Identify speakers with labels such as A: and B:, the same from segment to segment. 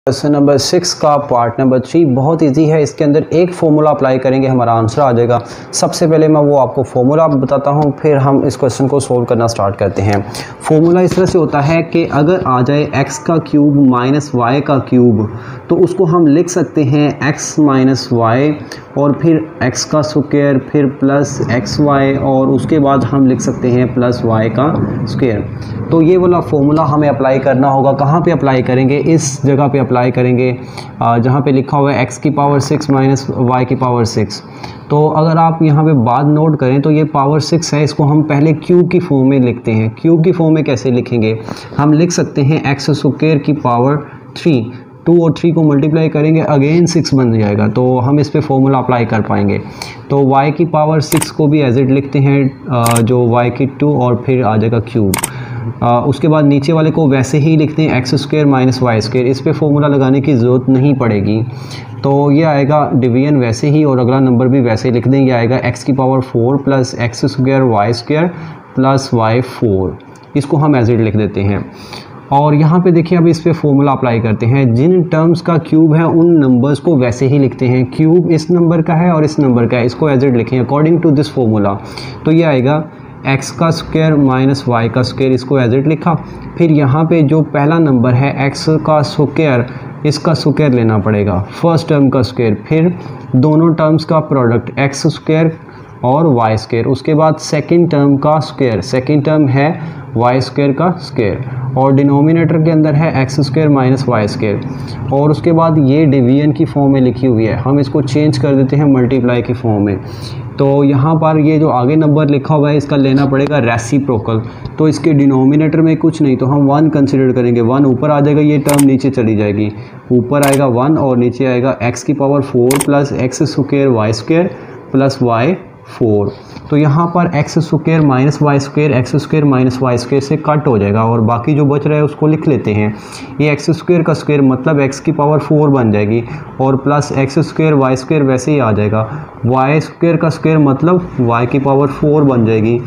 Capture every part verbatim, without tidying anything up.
A: Question number six का part number three बहुत easy है। इसके अंदर एक फॉर्मूला अप्लाई करेंगे, हमारा आंसर आ जाएगा। सबसे पहले मैं वो आपको फॉर्मूला बताता हूँ, फिर हम इस क्वेश्चन को सोल्व करना स्टार्ट करते हैं। फॉर्मूला इस तरह से होता है कि अगर आ जाए x का क्यूब माइनस वाई का क्यूब, तो उसको हम लिख सकते हैं x माइनस वाई और फिर x का स्क्वायर, फिर प्लस एक्स वाई, और उसके बाद हम लिख सकते हैं प्लस y का स्क्वायर। तो ये वाला फॉर्मूला हमें अप्लाई करना होगा। कहाँ पे अप्लाई करेंगे? इस जगह पे अप्लाई करेंगे जहाँ पे लिखा हुआ है x की पावर सिक्स माइनस वाई की पावर सिक्स। तो अगर आप यहाँ पे बात नोट करें तो ये पावर सिक्स है, इसको हम पहले क्यूब की फॉर्म में लिखते हैं। क्यूब की फॉर्म में कैसे लिखेंगे? हम लिख सकते हैं एक्स स्क्वायर की पावर थ्री, टू और थ्री को मल्टीप्लाई करेंगे अगेन सिक्स बन जाएगा, तो हम इस पे फॉर्मूला अप्लाई कर पाएंगे। तो y की पावर सिक्स को भी एज इट लिखते हैं, जो y की टू और फिर आ जाएगा क्यूब। आ, उसके बाद नीचे वाले को वैसे ही लिखते हैं x square minus y square. इस पे फॉर्मूला लगाने की ज़रूरत नहीं पड़ेगी। तो ये आएगा डिवीजन वैसे ही, और अगला नंबर भी वैसे ही लिख देंगे। आएगा एक्स की power four plus x square y square plus y four. इसको हम एज इट लिख देते हैं। और यहाँ पे देखिए अब इस पे फॉर्मूला अप्लाई करते हैं। जिन टर्म्स का क्यूब है उन नंबर्स को वैसे ही लिखते हैं। क्यूब इस नंबर का है और इस नंबर का है, इसको एज इट लिखें अकॉर्डिंग टू दिस फॉर्मूला। तो ये आएगा x का स्क्वायर माइनस वाई का स्क्वायर, इसको एज इट लिखा। फिर यहाँ पे जो पहला नंबर है x का स्क्वायर, इसका स्क्वायर लेना पड़ेगा, फर्स्ट टर्म का स्क्वायर, फिर दोनों टर्म्स का प्रोडक्ट x स्क्वायर और वाई स्क्वायर। उसके बाद सेकंड टर्म का स्क्वायर, सेकंड टर्म है वाई स्क्वायर का स्क्वायर, और डिनोमिनेटर के अंदर है x square minus y square. और उसके बाद ये डिवीजन की फॉर्म में लिखी हुई है, हम इसको चेंज कर देते हैं मल्टीप्लाई की फॉर्म में। तो यहाँ पर ये जो आगे नंबर लिखा हुआ है इसका लेना पड़ेगा रेसिप्रोकल। तो इसके डिनोमिनेटर में कुछ नहीं, तो हम वन कंसिडर करेंगे। वन ऊपर आ जाएगा, ये टर्म नीचे चली जाएगी। ऊपर आएगा वन और नीचे आएगा एक्स की power four plus x square y square plus y four. तो यहाँ पर x square minus y square x square minus y square से कट हो जाएगा, और बाकी जो बच रहा है उसको लिख लेते हैं। ये एक्स स्क्वायर का स्क्वायर मतलब एक्स की पावर फोर बन जाएगी, और plus x square y square वैसे ही आ जाएगा। वाई स्क्वायर का स्क्वायर मतलब वाई की पावर फोर बन जाएगी,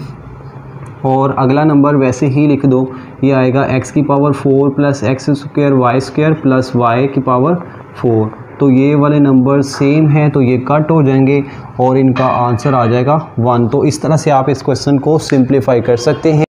A: और अगला नंबर वैसे ही लिख दो। ये आएगा एक्स की power four plus x square y square plus y की पावर फोर। तो ये वाले नंबर सेम हैं, तो ये कट हो जाएंगे और इनका आंसर आ जाएगा वन। तो इस तरह से आप इस क्वेश्चन को सिंप्लीफाई कर सकते हैं।